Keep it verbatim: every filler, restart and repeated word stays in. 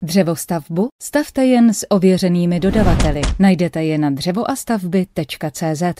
Dřevostavbu stavte jen s ověřenými dodavateli. Najdete je na dřevoastavby tečka cé zet.